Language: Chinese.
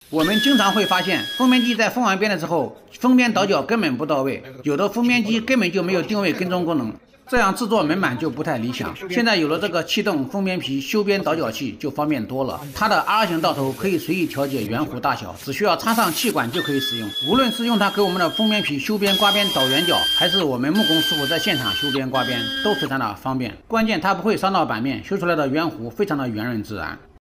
我们经常会发现，封面机在封完边的时候，封边倒角根本不到位，有的封面机根本就没有定位跟踪功能。 这样制作门板就不太理想。现在有了这个气动封边皮修边倒角器，就方便多了。它的 R 型到头可以随意调节圆弧大小，只需要插上气管就可以使用。无论是用它给我们的封边皮修边刮边倒圆角，还是我们木工师傅在现场修边刮边，都非常的方便。关键它不会伤到板面，修出来的圆弧非常的圆润自然。